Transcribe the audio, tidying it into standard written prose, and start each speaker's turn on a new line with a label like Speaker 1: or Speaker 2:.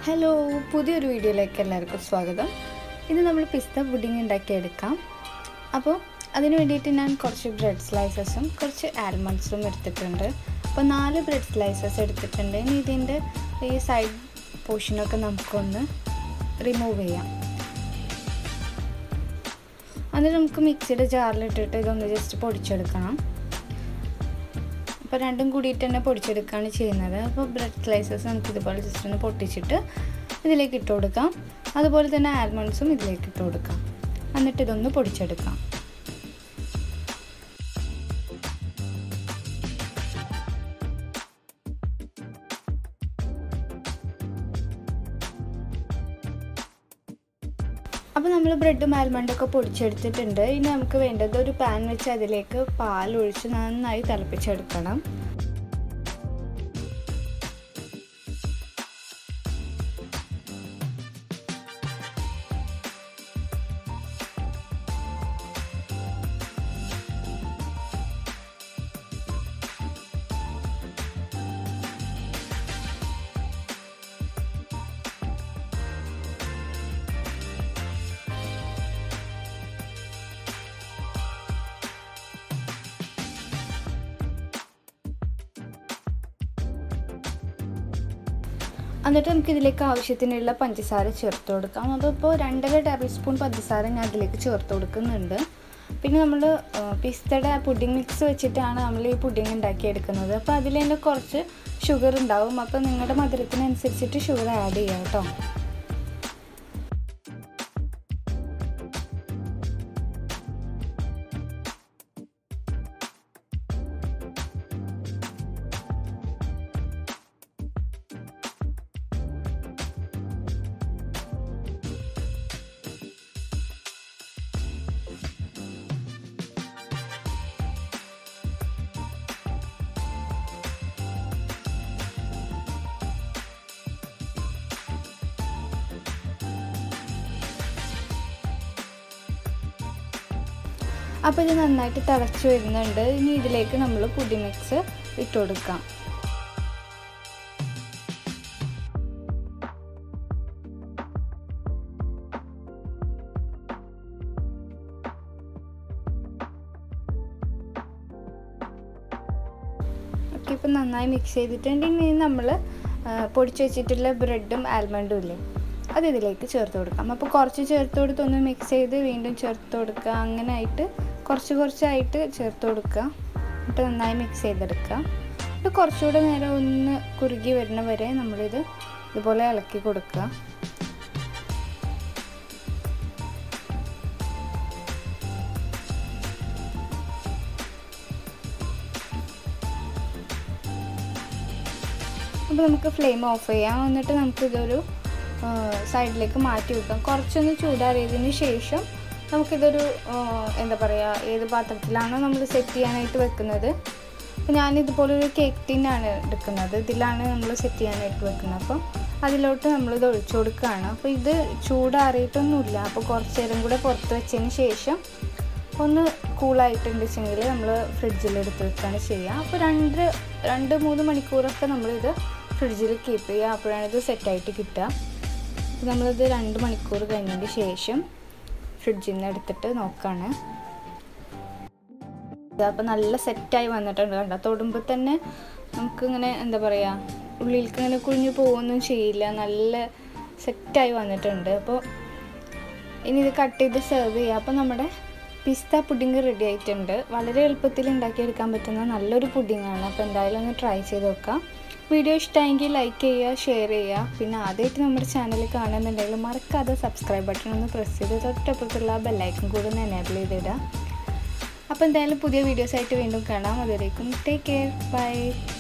Speaker 1: Hello, പുതിയൊരു വീഡിയോയിലേക്ക് എല്ലാവർക്കും സ്വാഗതം. ഇന്ന് നമ്മൾ പിസ്ത പുഡിംഗ് ഉണ്ടാക്കിയെടുക്കാം. അപ്പോൾ അതിന് വേണ്ടിയിട്ട് ഞാൻ കുറച്ച് ബ്രെഡ് സ്ലൈസസും കുറച്ച് ആൽമണ്ട്സും എടുത്തിട്ടുണ്ട്. അപ്പോൾ 4 ബ്രെഡ് സ്ലൈസസ് എടുത്തിട്ടുണ്ട്. ഇനി ഇതിൻ്റെ ഈ സൈഡ് പോർഷനൊക്കെ നമുക്കൊന്ന് റിമൂവ് ചെയ്യാം. എന്നിട്ട് നമുക്ക് മിക്സിയുടെ ജാറിലിട്ടിട്ട് ഇതൊന്ന് ജസ്റ്റ് പൊടിച്ചെടുക്കണം. അപ്പോൾ രണ്ടും കൂടിയിട്ട് തന്നെ പൊടിച്ചെടുക്കുകയാണ് ചെയ്യുന്നത്. അപ്പോൾ ബ്രെഡ് സ്ലൈസസ് നമുക്ക് ഇതുപോലെ ജസ്റ്റ് ഒന്ന് പൊട്ടിച്ചിട്ട് ഇതിലേക്ക് ഇട്ട് കൊടുക്കാം. അതുപോലെ തന്നെ ആൽമണ്ട്സും ഇതിലേക്ക് ഇട്ട് കൊടുക്കാം. എന്നിട്ട് ഇതൊന്ന് പൊടിച്ചെടുക്കാം. അപ്പോൾ നമ്മൾ ബ്രെഡും ആൽമണ്ടൊക്കെ പൊടിച്ചെടുത്തിട്ടുണ്ട്. ഇനി നമുക്ക് വേണ്ടത് ഒരു പാൻ വെച്ച് അതിലേക്ക് പാൽ ഒഴിച്ച് നന്നായി തിളപ്പിച്ചെടുക്കണം. എന്നിട്ട് നമുക്ക് ഇതിലേക്ക് ആവശ്യത്തിനുള്ള പഞ്ചസാര ചേർത്ത് കൊടുക്കാം. അതിപ്പോൾ 2.5 ടേബിൾ സ്പൂൺ പഞ്ചസാര ഞാൻ അതിലേക്ക് ചേർത്ത് കൊടുക്കുന്നുണ്ട്. പിന്നെ നമ്മൾ പിസ്തയുടെ പുഡിംഗ് മിക്സ് വെച്ചിട്ടാണ് നമ്മൾ ഈ പുഡിംഗ് ഉണ്ടാക്കിയെടുക്കുന്നത്. അപ്പോൾ അതിൽ തന്നെ കുറച്ച് ഷുഗർ ഉണ്ടാവും. അപ്പോൾ നിങ്ങളുടെ മധുരത്തിനനുസരിച്ചിട്ട് ഷുഗർ ആഡ് ചെയ്യാം കേട്ടോ. അപ്പോൾ ഇത് നന്നായിട്ട് തിളച്ച് വരുന്നുണ്ട്. ഇനി ഇതിലേക്ക് നമ്മൾ പുഡിംഗ് മിക്സ് ഇട്ട് കൊടുക്കാം. ഓക്കെ, ഇപ്പം നന്നായി മിക്സ് ചെയ്തിട്ടുണ്ട്. ഇനി നമ്മൾ പൊടിച്ച് വെച്ചിട്ടുള്ള ബ്രെഡും ആൽമണ്ടും ഇല്ലേ, അത് ഇതിലേക്ക് ചേർത്ത് കൊടുക്കാം. അപ്പോൾ കുറച്ച് ചേർത്ത് കൊടുത്ത് ഒന്ന് മിക്സ് ചെയ്ത് വീണ്ടും ചേർത്ത് കൊടുക്കുക. അങ്ങനെ ആയിട്ട് കുറച്ചായിട്ട് ചേർത്ത് കൊടുക്കുക. എന്നിട്ട് നന്നായി മിക്സ് ചെയ്തെടുക്കുക. ഇത് കുറച്ചുകൂടെ നേരം ഒന്ന് കുറുകി വരുന്ന വരെ നമ്മളിത് ഇതുപോലെ ഇളക്കി കൊടുക്കുക. അപ്പോൾ നമുക്ക് ഫ്ലെയിം ഓഫ് ചെയ്യാം. എന്നിട്ട് നമുക്കിതൊരു സൈഡിലേക്ക് മാറ്റി വെക്കാം. കുറച്ചൊന്ന് ചൂടാറിയതിന് ശേഷം നമുക്കിതൊരു എന്താ പറയുക, ഏത് പാത്രത്തിലാണോ നമ്മൾ സെറ്റ് ചെയ്യാനായിട്ട് വെക്കുന്നത്. അപ്പോൾ ഞാനിതുപോലൊരു കേക്ക് ടിന്നാണ് എടുക്കുന്നത്. ഇതിലാണ് നമ്മൾ സെറ്റ് ചെയ്യാനായിട്ട് വെക്കുന്നത്. അപ്പോൾ അതിലോട്ട് നമ്മളിത് ഒഴിച്ചു കൊടുക്കുകയാണ്. അപ്പോൾ ഇത് ചൂടാറിയിട്ടൊന്നുമില്ല. അപ്പോൾ കുറച്ച് നേരം കൂടെ പുറത്ത് വെച്ചതിന് ശേഷം ഒന്ന് കൂളായിട്ടുണ്ടെങ്കിൽ നമ്മൾ ഫ്രിഡ്ജിലെടുത്ത് വെക്കുകയാണ് ചെയ്യുക. അപ്പോൾ 2-3 മണിക്കൂറൊക്കെ നമ്മളിത് ഫ്രിഡ്ജിൽ കീപ്പ് ചെയ്യുക. അപ്പോഴാണ് ഇത് സെറ്റായിട്ട് കിട്ടുക. നമ്മളിത് 2 മണിക്കൂർ കഴിഞ്ഞതിന് ശേഷം ഫ്രിഡ്ജിൽ നിന്ന് എടുത്തിട്ട് നോക്കുകയാണ്. അപ്പോൾ നല്ല സെറ്റായി വന്നിട്ടുണ്ട്. കണ്ടോ, തൊടുമ്പോൾ തന്നെ നമുക്കിങ്ങനെ എന്താ പറയുക, ഉള്ളിലേക്ക് ഇങ്ങനെ കുഴിഞ്ഞു പോകുകയൊന്നും ചെയ്യില്ല. നല്ല സെറ്റായി വന്നിട്ടുണ്ട്. അപ്പോൾ ഇനി ഇത് കട്ട് ചെയ്ത് സെർവ് ചെയ്യുക. അപ്പോൾ നമ്മുടെ പിസ്ത പുഡിംഗ് റെഡി ആയിട്ടുണ്ട്. വളരെ എളുപ്പത്തിൽ ഉണ്ടാക്കിയെടുക്കാൻ പറ്റുന്ന നല്ലൊരു പുഡിംഗാണ്. അപ്പോൾ എന്തായാലും ഒന്ന് ട്രൈ ചെയ്ത് നോക്കാം. വീഡിയോ ഇഷ്ടമായെങ്കിൽ ലൈക്ക് ചെയ്യുക, ഷെയർ ചെയ്യുക. പിന്നെ ആദ്യമായിട്ട് നമ്മുടെ ചാനൽ കാണുന്നുണ്ടെങ്കിൽ മറക്കാതെ സബ്സ്ക്രൈബ് ബട്ടൺ ഒന്ന് പ്രസ് ചെയ്ത് തൊട്ടപ്പുറത്തുള്ള ബെല്ലൈക്കൺ കൂടെ ഒന്ന് എനേബിൾ ചെയ്തിടുക. അപ്പോൾ എന്തായാലും പുതിയ വീഡിയോസായിട്ട് വീണ്ടും കാണാം. അതുവരേക്കും ടേക്ക് കെയർ, ബൈ.